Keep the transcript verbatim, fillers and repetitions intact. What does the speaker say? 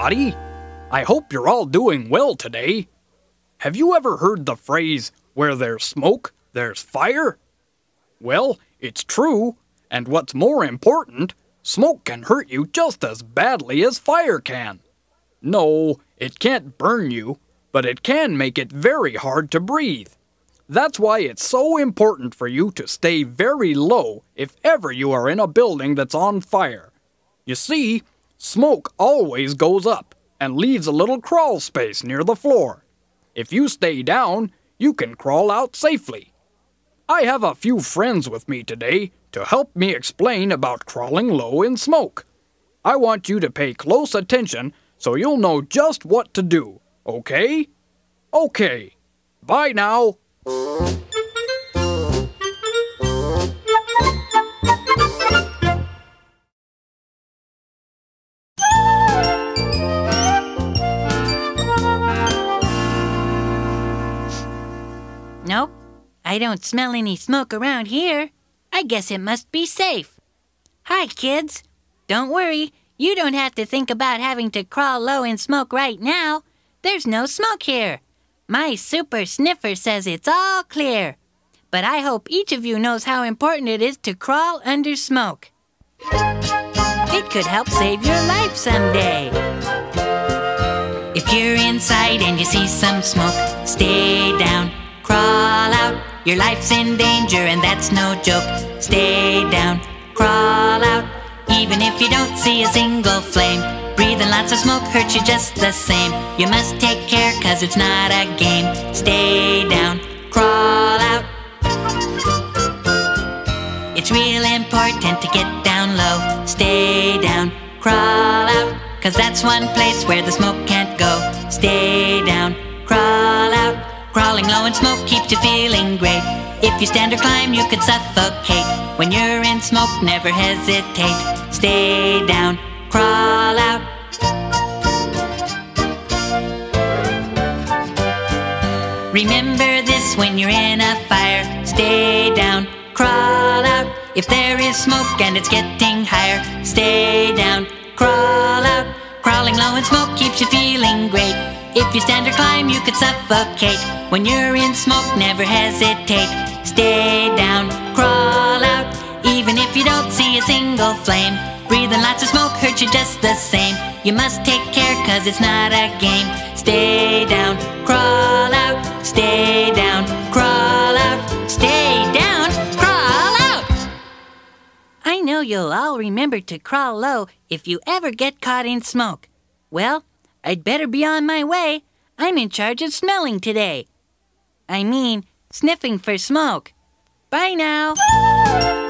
everybody. I hope you're all doing well today. Have you ever heard the phrase, where there's smoke, there's fire? Well, it's true, and what's more important, smoke can hurt you just as badly as fire can. No, it can't burn you, but it can make it very hard to breathe. That's why it's so important for you to stay very low if ever you are in a building that's on fire. You see, smoke always goes up and leaves a little crawl space near the floor. If you stay down, you can crawl out safely. I have a few friends with me today to help me explain about crawling low in smoke. I want you to pay close attention so you'll know just what to do, okay? Okay. Bye now. Nope, I don't smell any smoke around here. I guess it must be safe. Hi, kids. Don't worry, you don't have to think about having to crawl low in smoke right now. There's no smoke here. My super sniffer says it's all clear. But I hope each of you knows how important it is to crawl under smoke. It could help save your life someday. If you're inside and you see some smoke, stay down. Crawl out, your life's in danger and that's no joke. Stay down, crawl out, even if you don't see a single flame. Breathing lots of smoke hurts you just the same. You must take care cause it's not a game. Stay down, crawl out. It's real important to get down low. Stay down, crawl out, cause that's one place where the smoke can't go. Stay down, crawl out. Crawling low in smoke keeps you feeling great. If you stand or climb, you could suffocate. When you're in smoke, never hesitate. Stay down, crawl out. Remember this when you're in a fire. Stay down, crawl out. If there is smoke and it's getting higher, stay down, crawl out. Crawling low in smoke keeps you feeling great. If you stand or climb, you could suffocate. When you're in smoke, never hesitate. Stay down, crawl out, even if you don't see a single flame. Breathing lots of smoke hurts you just the same. You must take care cause it's not a game. Stay down, crawl out, stay down, crawl out, stay down, crawl out. I know you'll all remember to crawl low if you ever get caught in smoke. Well, I'd better be on my way. I'm in charge of smelling today. I mean, sniffing for smoke. Bye now.